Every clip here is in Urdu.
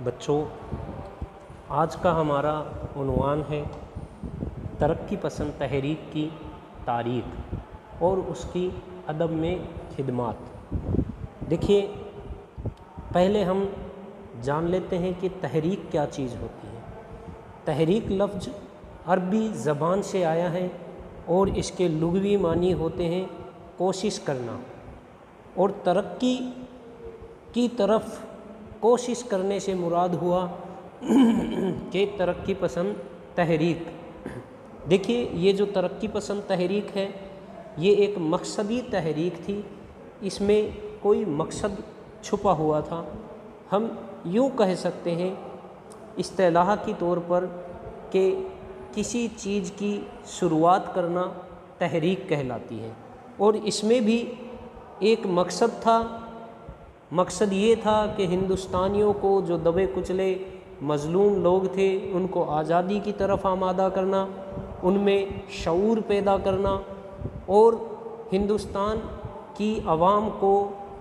بچوں، آج کا ہمارا عنوان ہے ترقی پسند تحریک کی تاریخ اور اس کی ادب میں خدمات۔ دیکھیے، پہلے ہم جان لیتے ہیں کہ تحریک کیا چیز ہوتی ہے۔ تحریک لفظ عربی زبان سے آیا ہے اور اس کے لغوی معنی ہوتے ہیں کوشش کرنا، اور ترقی کی طرف کوشش کرنے سے مراد ہوا کہ ترقی پسند تحریک۔ دیکھیے، یہ جو ترقی پسند تحریک ہے یہ ایک مقصدی تحریک تھی، اس میں کوئی مقصد چھپا ہوا تھا۔ ہم یوں کہہ سکتے ہیں اصطلاح کی طور پر کہ کسی چیز کی شروعات کرنا تحریک کہلاتی ہے، اور اس میں بھی ایک مقصد تھا۔ مقصد یہ تھا کہ ہندوستانیوں کو، جو دبے کچلے مظلوم لوگ تھے، ان کو آزادی کی طرف آمادہ کرنا، ان میں شعور پیدا کرنا اور ہندوستان کی عوام کو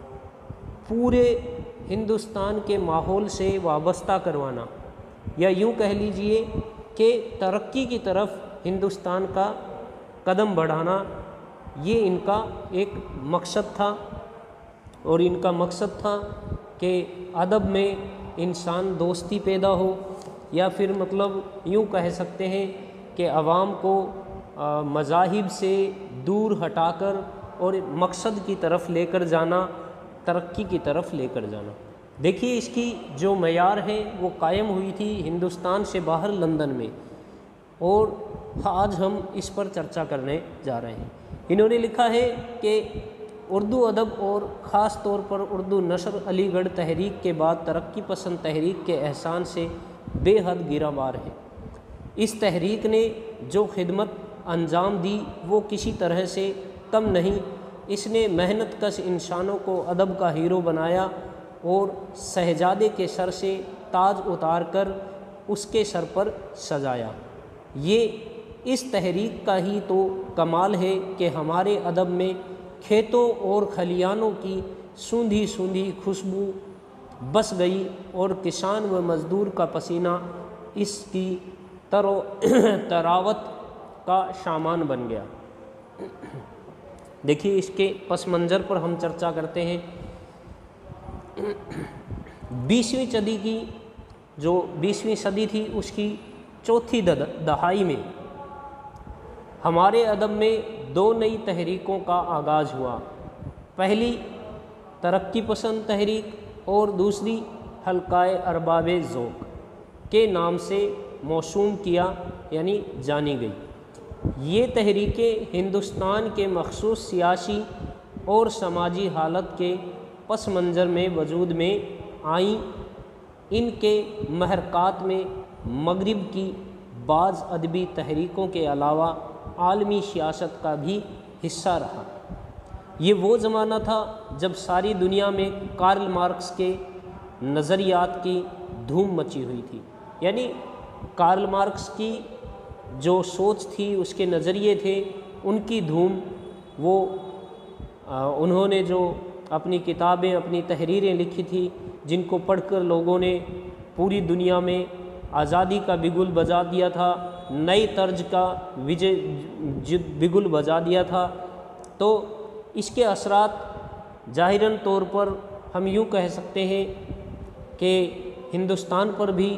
پورے ہندوستان کے ماحول سے وابستہ کروانا، یا یوں کہہ لیجئے کہ ترقی کی طرف ہندوستان کا قدم بڑھانا، یہ ان کا ایک مقصد تھا۔ اور ان کا مقصد تھا کہ ادب میں انسان دوستی پیدا ہو، یا پھر مطلب یوں کہہ سکتے ہیں کہ عوام کو مذاہب سے دور ہٹا کر اور مقصد کی طرف لے کر جانا، ترقی کی طرف لے کر جانا۔ دیکھیے، اس کی جو معیار ہے وہ قائم ہوئی تھی ہندوستان سے باہر لندن میں، اور آج ہم اس پر چرچا کرنے جا رہے ہیں۔ انہوں نے لکھا ہے کہ اردو ادب اور خاص طور پر اردو نثر علی گڑھ تحریک کے بعد ترقی پسند تحریک کے احسان سے بے حد گراں ہے۔ اس تحریک نے جو خدمت انجام دی وہ کسی طرح سے کم نہیں۔ اس نے محنت کش انسانوں کو ادب کا ہیرو بنایا اور شہزادے کے سر سے تاج اتار کر اس کے سر پر سجایا۔ یہ اس تحریک کا ہی تو کمال ہے کہ ہمارے ادب میں کھیتوں اور کھلیانوں کی سوندھی سوندھی خوشبو بس گئی، اور کسان و مزدور کا پسینہ اس کی تراوت کا سامان بن گیا۔ دیکھیے، اس کے پس منظر پر ہم چرچا کرتے ہیں۔ 20ویں صدی تھی، اس کی چوتھی دہائی میں ہمارے ادب میں دو نئی تحریکوں کا آغاز ہوا۔ پہلی ترقی پسند تحریک اور دوسری حلقہ ارباب ذوق کے نام سے موسوم کیا یعنی جانی گئی۔ یہ تحریکیں ہندوستان کے مخصوص سیاسی اور سماجی حالت کے پس منظر میں وجود میں آئیں۔ ان کے محرکات میں مغرب کی بعض ادبی تحریکوں کے علاوہ عالمی سیاست کا بھی حصہ رہا۔ یہ وہ زمانہ تھا جب ساری دنیا میں کارل مارکس کے نظریات کی دھوم مچی ہوئی تھی۔ یعنی کارل مارکس کی جو سوچ تھی، اس کے نظریے تھے، ان کی دھوم، وہ انہوں نے جو اپنی کتابیں، اپنی تحریریں لکھی تھی، جن کو پڑھ کر لوگوں نے پوری دنیا میں آزادی کا بگل بجا دیا تھا، نئی طرز کا بگل بجا دیا تھا، تو اس کے اثرات ظاہراً طور پر ہم یوں کہہ سکتے ہیں کہ ہندوستان پر بھی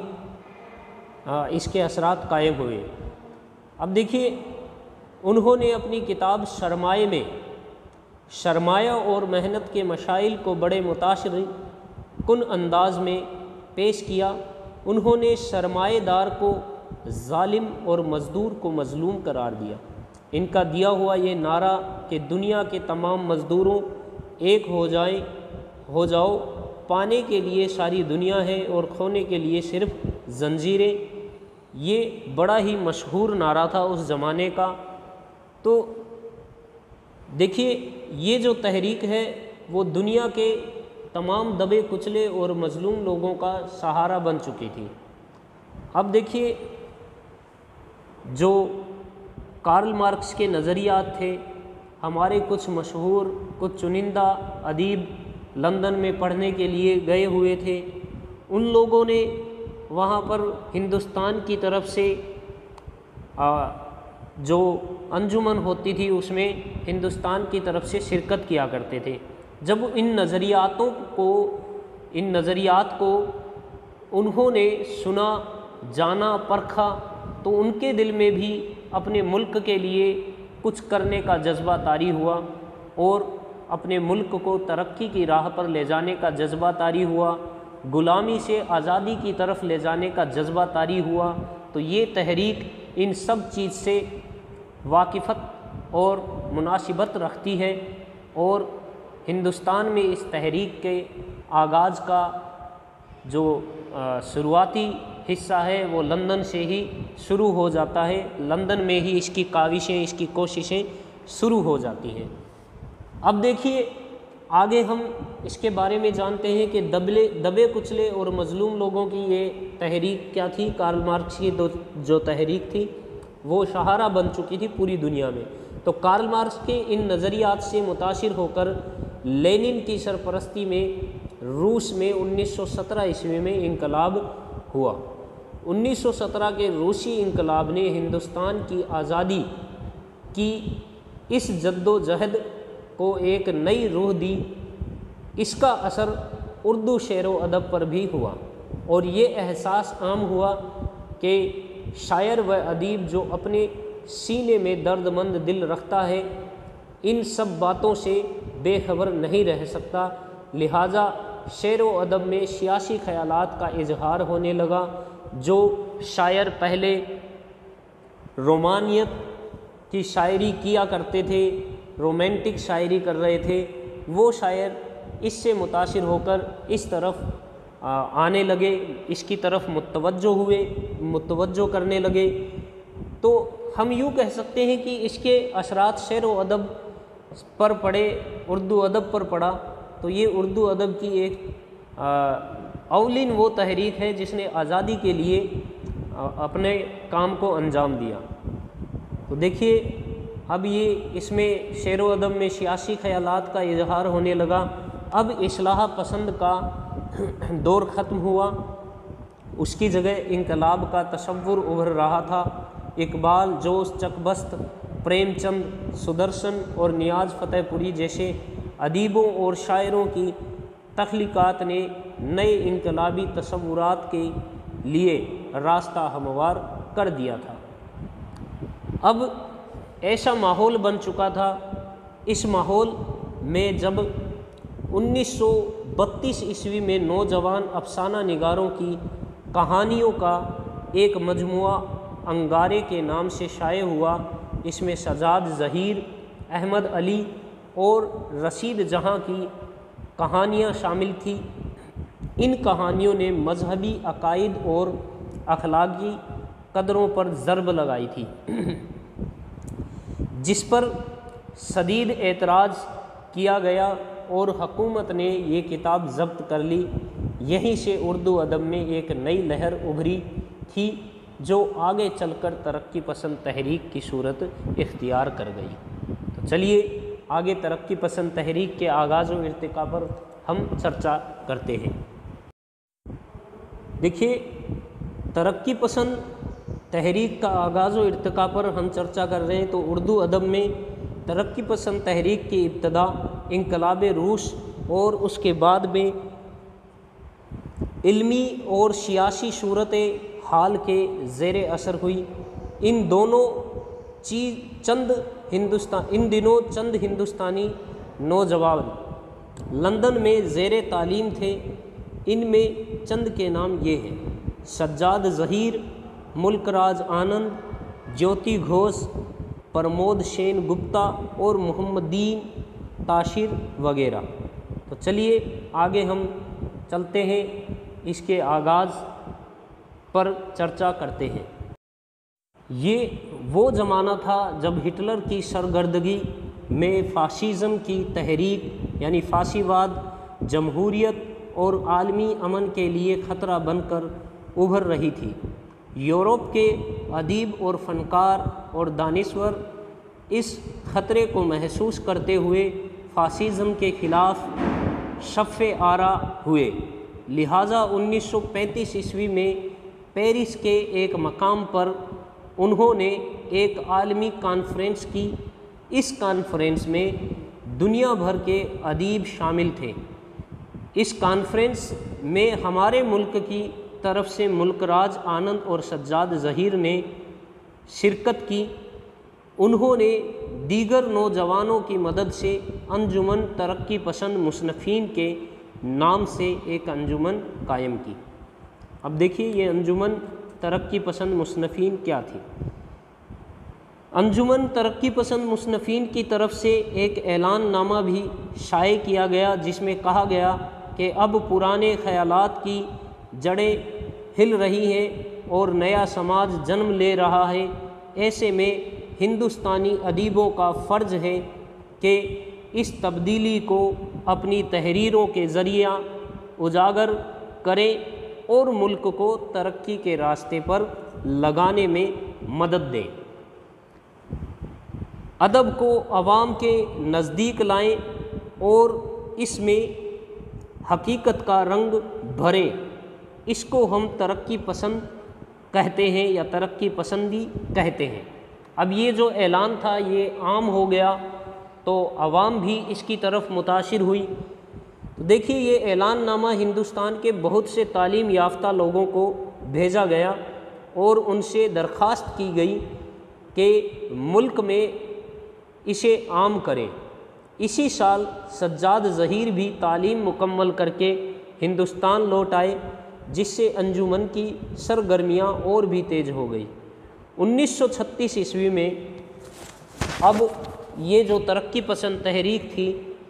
اس کے اثرات قائم ہوئے۔ اب دیکھیے، انہوں نے اپنی کتاب سرمایہ میں سرمایہ اور محنت کے مسائل کو بڑے متاثر کن انداز میں پیش کیا۔ انہوں نے سرمایہ دار کو ظالم اور مزدور کو مظلوم قرار دیا۔ ان کا دیا ہوا یہ نعرہ کہ دنیا کے تمام مزدوروں ایک ہو جاؤ، پانے کے لیے ساری دنیا ہے اور کھونے کے لیے صرف زنجیریں، یہ بڑا ہی مشہور نعرہ تھا اس زمانے کا۔ تو دیکھیے، یہ جو تحریک ہے وہ دنیا کے تمام دبے کچلے اور مظلوم لوگوں کا سہارا بن چکی تھی۔ اب دیکھیے، جو کارل مارکس کے نظریات تھے، ہمارے کچھ مشہور، کچھ چنندہ ادیب لندن میں پڑھنے کے لیے گئے ہوئے تھے، ان لوگوں نے وہاں پر ہندوستان کی طرف سے جو انجمن ہوتی تھی اس میں ہندوستان کی طرف سے شرکت کیا کرتے تھے۔ جب ان نظریات کو انہوں نے سنا، جانا، پرکھا، تو ان کے دل میں بھی اپنے ملک کے لیے کچھ کرنے کا جذبہ طاری ہوا اور اپنے ملک کو ترقی کی راہ پر لے جانے کا جذبہ طاری ہوا، غلامی سے آزادی کی طرف لے جانے کا جذبہ طاری ہوا۔ تو یہ تحریک ان سب چیز سے واقفت اور مناسبت رکھتی ہے، اور ہندوستان میں اس تحریک کے آغاز کا جو شروعاتی حصہ ہے وہ لندن سے ہی شروع ہو جاتا ہے، لندن میں ہی اس کی کاوشیں، اس کی کوششیں شروع ہو جاتی ہیں۔ اب دیکھیے آگے ہم اس کے بارے میں جانتے ہیں کہ دبے کچلے اور مظلوم لوگوں کی یہ تحریک کیا تھی۔ کارل مارکس کی جو تحریک تھی وہ شاہراہ بن چکی تھی پوری دنیا میں۔ تو کارل مارکس کے ان نظریات سے متاثر ہو کر لینن کی سرپرستی میں روس میں 1917 عیسوی میں انقلاب ہوا۔ 1917 کے روسی انقلاب نے ہندوستان کی آزادی کی اس جد و جہد کو ایک نئی روح دی۔ اس کا اثر اردو شعر و ادب پر بھی ہوا، اور یہ احساس عام ہوا کہ شاعر و ادیب جو اپنے سینے میں درد مند دل رکھتا ہے ان سب باتوں سے بے خبر نہیں رہ سکتا، لہٰذا شعر و ادب میں سیاسی خیالات کا اظہار ہونے لگا۔ جو شاعر پہلے رومانیت کی شاعری کیا کرتے تھے، رومانٹک شاعری کر رہے تھے، وہ شاعر اس سے متاثر ہو کر اس طرف آنے لگے، اس کی طرف متوجہ کرنے لگے۔ تو ہم یوں کہہ سکتے ہیں کہ اس کے اثرات شعر و ادب پر پڑے، اردو ادب پر پڑا۔ تو یہ اردو ادب کی ایک اولین وہ تحریک ہے جس نے آزادی کے لیے اپنے کام کو انجام دیا۔ تو دیکھیے اب یہ اس میں شعر و ادب میں سیاسی خیالات کا اظہار ہونے لگا۔ اب اصلاح پسند کا دور ختم ہوا، اس کی جگہ انقلاب کا تصور ابھر رہا تھا۔ اقبال، جوش، چکبست، پریم چند، سدرشن اور نیاز فتح پوری جیسے ادیبوں اور شاعروں کی تخلیقات نے نئے انقلابی تصورات کے لیے راستہ ہموار کر دیا تھا۔ اب ایسا ماحول بن چکا تھا، اس ماحول میں جب 1932 عیسوی میں نوجوان افسانہ نگاروں کی کہانیوں کا ایک مجموعہ انگارے کے نام سے شائع ہوا، اس میں سجاد ظہیر، احمد علی اور رشید جہاں کی کہانیاں شامل تھیں۔ ان کہانیوں نے مذہبی عقائد اور اخلاقی قدروں پر ضرب لگائی تھی، جس پر شدید اعتراض کیا گیا اور حکومت نے یہ کتاب ضبط کر لی۔ یہیں سے اردو ادب میں ایک نئی لہر ابھری تھی جو آگے چل کر ترقی پسند تحریک کی صورت اختیار کر گئی۔ تو چلیے آگے ترقی پسند تحریک کے آغاز و ارتقاء پر ہم چرچا کرتے ہیں۔ دیکھیے ترقی پسند تحریک کا آغاز و ارتقاء پر ہم چرچا کر رہے ہیں، تو اردو ادب میں ترقی پسند تحریک کی ابتدا انقلاب روس اور اس کے بعد میں علمی اور سیاسی صورت حال کے زیر اثر ہوئی۔ ان دنوں چند ہندوستانی نوجوان لندن میں زیر تعلیم تھے۔ ان میں چند کے نام یہ ہیں: سجاد ظہیر، ملک راج آنند، جیوتی گھوش، پرمود سین گپتا اور محمدین تاشر وغیرہ۔ تو چلیے آگے ہم چلتے ہیں، اس کے آغاز پر چرچا کرتے ہیں۔ یہ وہ زمانہ تھا جب ہٹلر کی سرگردگی میں فاشزم کی تحریک یعنی فاشیواد جمہوریت اور عالمی امن کے لیے خطرہ بن کر ابھر رہی تھی۔ یورپ کے ادیب اور فنکار اور دانشور اس خطرے کو محسوس کرتے ہوئے فاشزم کے خلاف صف آرا ہوئے۔ لہٰذا 1935 عیسوی میں پیرس کے ایک مقام پر انہوں نے ایک عالمی کانفرنس کی۔ اس کانفرنس میں دنیا بھر کے ادیب شامل تھے۔ اس کانفرنس میں ہمارے ملک کی طرف سے ملک راج آنند اور سجاد ظہیر نے شرکت کی۔ انہوں نے دیگر نوجوانوں کی مدد سے انجمن ترقی پسند مصنفین کے نام سے ایک انجمن قائم کی۔ اب دیکھیے یہ انجمن ترقی پسند مصنفین کیا تھی۔ انجمن ترقی پسند مصنفین کی طرف سے ایک اعلان نامہ بھی شائع کیا گیا، جس میں کہا گیا کہ اب پرانے خیالات کی جڑیں ہل رہی ہیں اور نیا سماج جنم لے رہا ہے۔ ایسے میں ہندوستانی ادیبوں کا فرض ہے کہ اس تبدیلی کو اپنی تحریروں کے ذریعہ اجاگر کریں اور ملک کو ترقی کے راستے پر لگانے میں مدد دیں۔ ادب کو عوام کے نزدیک لائیں اور اس میں حقیقت کا رنگ بھریں۔ اس کو ہم ترقی پسند کہتے ہیں یا ترقی پسندی کہتے ہیں۔ اب یہ جو اعلان تھا یہ عام ہو گیا تو عوام بھی اس کی طرف متاثر ہوئی۔ تو دیکھیے یہ اعلان نامہ ہندوستان کے بہت سے تعلیم یافتہ لوگوں کو بھیجا گیا اور ان سے درخواست کی گئی کہ ملک میں اسے عام کریں۔ اسی سال سجاد ظہیر بھی تعلیم مکمل کر کے ہندوستان لوٹ آئے، جس سے انجمن کی سرگرمیاں اور بھی تیز ہو گئی۔ 1936 عیسوی میں اب یہ جو ترقی پسند تحریک تھی،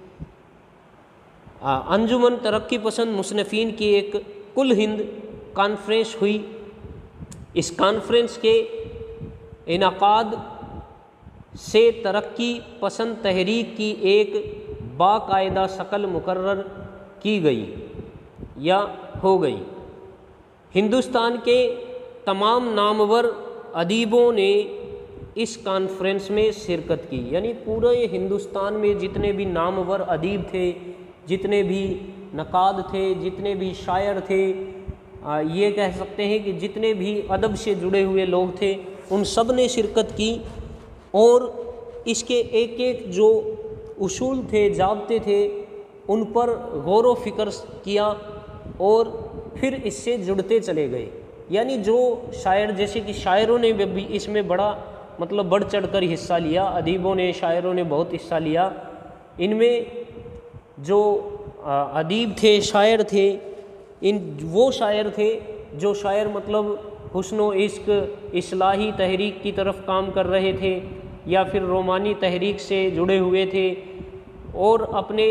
انجمن ترقی پسند مصنفین کی ایک کل ہند کانفرنس ہوئی۔ اس کانفرنس کے انعقاد سے ترقی پسند تحریک کی ایک باقاعدہ شکل مقرر کی گئی یا ہو گئی۔ ہندوستان کے تمام نامور ادیبوں نے اس کانفرنس میں شرکت کی، یعنی پورے ہندوستان میں جتنے بھی نامور ادیب تھے، جتنے بھی نقاد تھے، جتنے بھی شاعر تھے، یہ کہہ سکتے ہیں کہ جتنے بھی ادب سے جڑے ہوئے لوگ تھے، ان سب نے شرکت کی اور اس کے ایک ایک جو اصول تھے، ضابطے تھے، ان پر غور و فکر کیا اور پھر اس سے جڑتے چلے گئے۔ یعنی جو شاعر، جیسے کہ شاعروں نے بھی اس میں بڑا بڑھ چڑھ کر حصہ لیا، ادیبوں نے، شاعروں نے بہت حصہ لیا۔ ان میں جو ادیب تھے، شاعر تھے، وہ شاعر تھے جو شاعر حسن و عشق، اصلاحی تحریک کی طرف کام کر رہے تھے یا پھر رومانی تحریک سے جڑے ہوئے تھے اور اپنے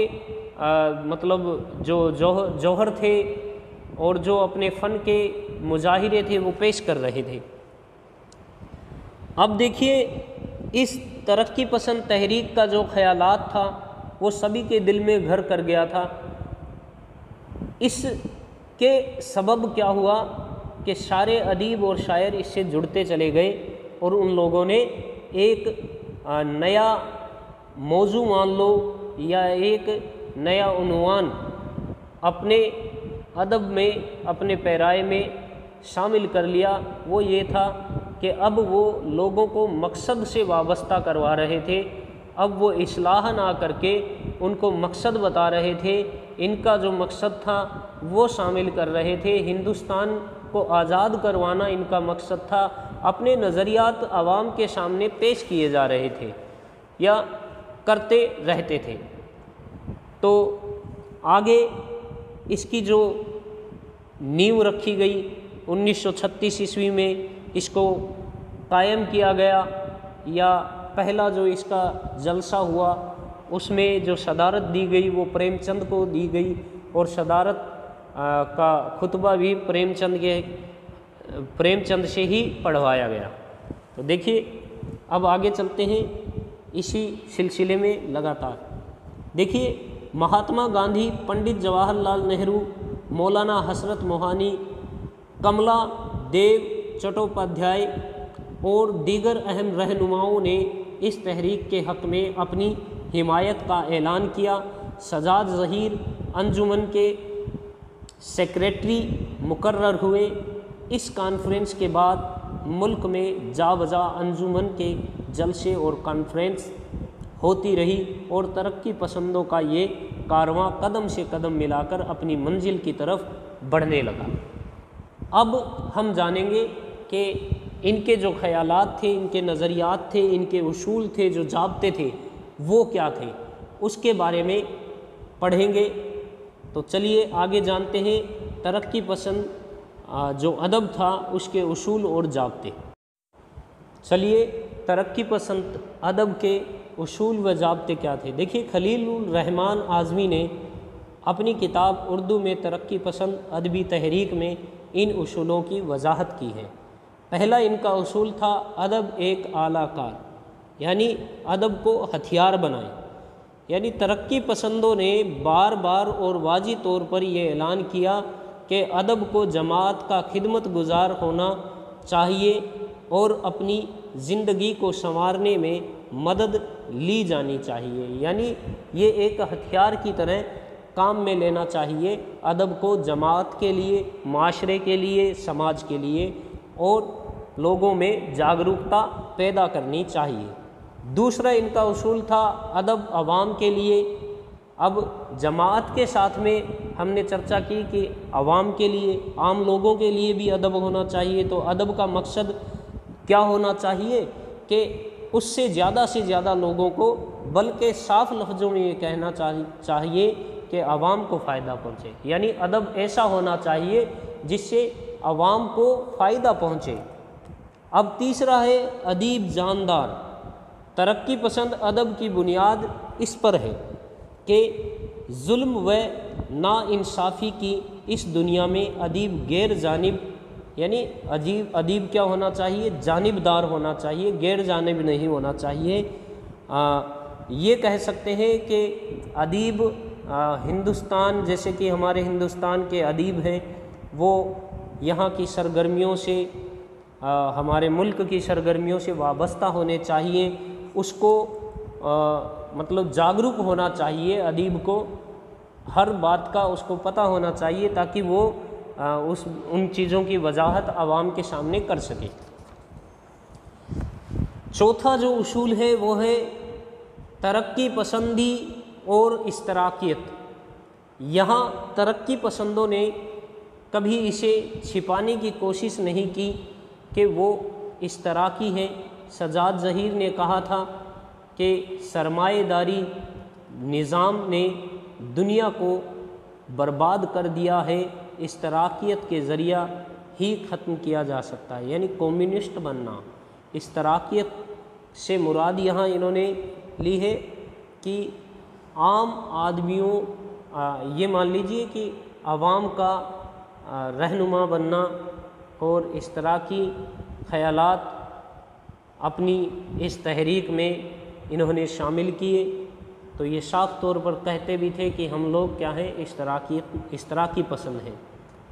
جو جوہر تھے اور جو اپنے فن کے مظاہرے تھے وہ پیش کر رہے تھے۔ اب دیکھیے اس ترقی پسند تحریک کا جو خیالات تھا وہ سبھی کے دل میں گھر کر گیا تھا۔ اس کے سبب کیا ہوا کہ سارے ادیب اور شاعر اس سے جڑتے چلے گئے اور ان لوگوں نے ایک نیا موضوع مان لو یا ایک نیا عنوان اپنے ادب میں، اپنے پیرائے میں شامل کر لیا۔ وہ یہ تھا کہ اب وہ لوگوں کو مقصد سے وابستہ کروا رہے تھے، اب وہ اصلاح نہ کر کے ان کو مقصد بتا رہے تھے۔ ان کا جو مقصد تھا وہ شامل کر رہے تھے، ہندوستان کو آزاد کروانا ان کا مقصد تھا، اپنے نظریات عوام کے سامنے پیش کیے جا رہے تھے یا کرتے رہتے تھے۔ تو آگے اس کی جو نیو رکھی گئی 1936 عیسوی میں اس کو قائم کیا گیا، یا پہلا جو اس کا جلسہ ہوا اس میں جو صدارت دی گئی وہ پریم چند کو دی گئی اور صدارت کا خطبہ بھی پریم چند سے ہی پڑھوایا گیا۔ تو دیکھیے اب آگے چلتے ہیں اسی سلسلے میں لگاتار۔ دیکھیے مہاتما گاندھی، پنڈت جواہر لال نہرو، مولانا حسرت موہانی، کملا دیو چٹوپادھیائے اور دیگر اہم رہنماؤں نے اس تحریک کے حق میں اپنی حمایت کا اعلان کیا۔ سجاد ظہیر انجمن کے سیکریٹری مقرر ہوئے۔ اس کانفرنس کے بعد ملک میں جا بجا انجمن کے جلسے اور کانفرنس ہوتی رہی اور ترقی پسندوں کا یہ کارواں قدم سے قدم ملا کر اپنی منزل کی طرف بڑھنے لگا۔ اب ہم جانیں گے کہ ان کے جو خیالات تھے، ان کے نظریات تھے، ان کے اصول تھے، جو ضابطے تھے، وہ کیا تھے، اس کے بارے میں پڑھیں گے۔ تو چلیے آگے جانتے ہیں ترقی پسند جو ادب تھا اس کے اصول اور ضابطے۔ چلیے ترقی پسند ادب کے اصول و ضابطے کیا تھے۔ دیکھیے خلیل الرحمن اعظمی نے اپنی کتاب اردو میں ترقی پسند ادبی تحریک میں ان اصولوں کی وضاحت کی ہے۔ پہلا ان کا اصول تھا ادب ایک اعلیٰ کار، یعنی ادب کو ہتھیار بنائیں۔ یعنی ترقی پسندوں نے بار بار اور واضح طور پر یہ اعلان کیا کہ ادب کو جماعت کا خدمت گزار ہونا چاہیے اور اپنی زندگی کو سنوارنے میں مدد لی جانی چاہیے۔ یعنی یہ ایک ہتھیار کی طرح کام میں لینا چاہیے ادب کو، جماعت کے لیے، معاشرے کے لیے، سماج کے لیے، اور لوگوں میں جاگرکتا پیدا کرنی چاہیے۔ دوسرا ان کا اصول تھا ادب عوام کے لیے۔ اب جماعت کے ساتھ میں ہم نے چرچا کی کہ عوام کے لیے، عام لوگوں کے لیے بھی ادب ہونا چاہیے۔ تو ادب کا مقصد کیا ہونا چاہیے کہ اس سے زیادہ لوگوں کو، بلکہ صاف لفظوں میں یہ کہنا چاہیے کہ عوام کو فائدہ پہنچے۔ یعنی ادب ایسا ہونا چاہیے جس سے عوام کو فائدہ پہنچے۔ اب تیسرا ہے ادیب جاندار۔ ترقی پسند ادب کی بنیاد اس پر ہے کہ ظلم و ناانصافی کی اس دنیا میں ادیب غیر جانب، یعنی ادیب کیا ہونا چاہیے، جانبدار ہونا چاہیے، غیر جانب نہیں ہونا چاہیے۔ یہ کہہ سکتے ہیں کہ ادیب ہندوستان، جیسے کہ ہمارے ہندوستان کے ادیب ہیں، وہ یہاں کی سرگرمیوں سے، ہمارے ملک کی سرگرمیوں سے وابستہ ہونے چاہیے۔ اس کو مطلب جاگرک ہونا چاہیے، ادیب کو ہر بات کا اس کو پتہ ہونا چاہیے تاکہ وہ ان چیزوں کی وضاحت عوام کے سامنے کر سکے۔ چوتھا جو اصول ہے وہ ہے ترقی پسندی اور اشتراکیت۔ یہاں ترقی پسندوں نے کبھی اسے چھپانے کی کوشش نہیں کی کہ وہ اشتراکی ہے۔ سجاد ظہیر نے کہا تھا کہ سرمایہ داری نظام نے دنیا کو برباد کر دیا ہے، اشتراکیت کے ذریعہ ہی ختم کیا جا سکتا ہے۔ یعنی کمیونسٹ بننا۔ اشتراکیت سے مراد یہاں انہوں نے لی ہے کہ عام آدمیوں، یہ مان لیجئے کہ عوام کا رہنما بننا اور اشتراکی خیالات اپنی اس تحریک میں انہوں نے شامل کیے۔ تو یہ صاف طور پر کہتے بھی تھے کہ ہم لوگ کیا ہیں، اشتراکی پسند ہیں۔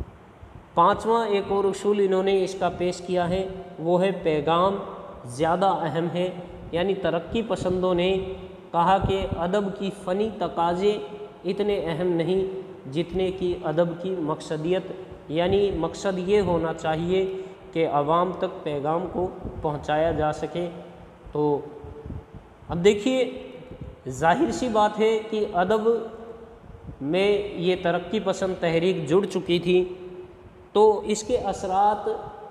پانچواں ایک اور اصول انہوں نے اس کا پیش کیا ہے، وہ ہے پیغام زیادہ اہم ہے۔ یعنی ترقی پسندوں نے کہا کہ ادب کی فنی تقاضے اتنے اہم نہیں جتنے کہ ادب کی مقصدیت، یعنی مقصد یہ ہونا چاہیے کہ عوام تک پیغام کو پہنچایا جا سکے۔ تو اب دیکھیے ظاہر سی بات ہے کہ ادب میں یہ ترقی پسند تحریک جڑ چکی تھی، تو اس کے اثرات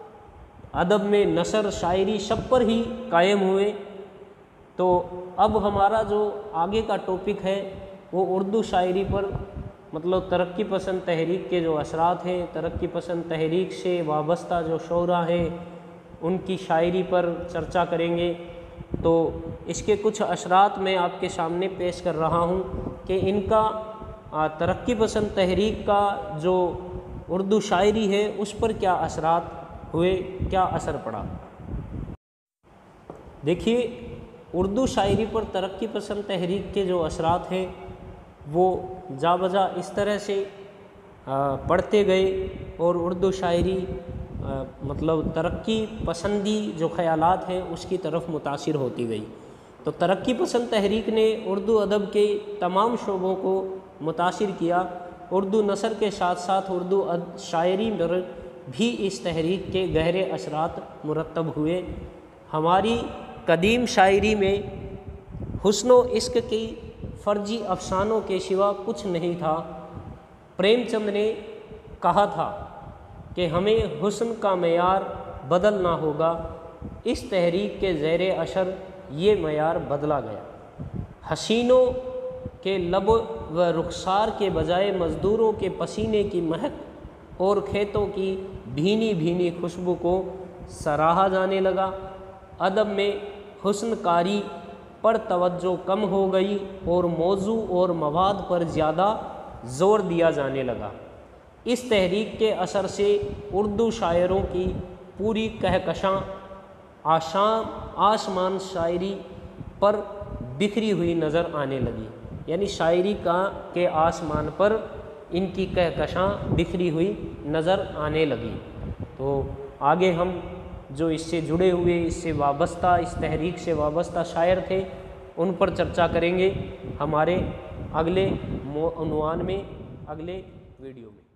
ادب میں نثر، شاعری سب پر ہی قائم ہوئے۔ تو اب ہمارا جو آگے کا ٹاپک ہے وہ اردو شاعری پر، مطلب ترقی پسند تحریک کے جو اثرات ہیں، ترقی پسند تحریک سے وابستہ جو شعراء ہیں ان کی شاعری پر چرچا کریں گے۔ تو اس کے کچھ اثرات میں آپ کے سامنے پیش کر رہا ہوں کہ ان کا ترقی پسند تحریک کا جو اردو شاعری ہے اس پر کیا اثرات ہوئے، کیا اثر پڑا۔ دیکھیے اردو شاعری پر ترقی پسند تحریک کے جو اثرات ہیں وہ جا بجا اس طرح سے پڑھتے گئے اور اردو شاعری مطلب ترقی پسندی جو خیالات ہیں اس کی طرف متاثر ہوتی گئی۔ تو ترقی پسند تحریک نے اردو ادب کے تمام شعبوں کو متاثر کیا اردو نثر کے ساتھ ساتھ اردو شاعری پر بھی اس تحریک کے گہرے اثرات مرتب ہوئے۔ ہماری قدیم شاعری میں حسن و عشق کی فرضی افسانوں کے سوا کچھ نہیں تھا۔ پریم چند نے کہا تھا کہ ہمیں حسن کا معیار بدلنا ہوگا۔ اس تحریک کے زیر اثر یہ معیار بدلا گیا۔ حسینوں کے لب و رخسار کے بجائے مزدوروں کے پسینے کی مہک اور کھیتوں کی بھینی بھینی خوشبو کو سراہا جانے لگا۔ ادب میں حسن کاری پر توجہ کم ہو گئی اور موضوع اور مواد پر زیادہ زور دیا جانے لگا۔ اس تحریک کے اثر سے اردو شاعروں کی پوری کہکشاں آسمان شاعری پر بکھری ہوئی نظر آنے لگی، یعنی شاعری کے آسمان پر ان کی کہکشاں بکھری ہوئی نظر آنے لگی۔ تو آگے ہم جو اس سے جڑے ہوئے، اس سے وابستہ، اس تحریک سے وابستہ شاعر تھے ان پر چرچا کریں گے ہمارے اگلے عنوان میں، اگلے ویڈیو میں۔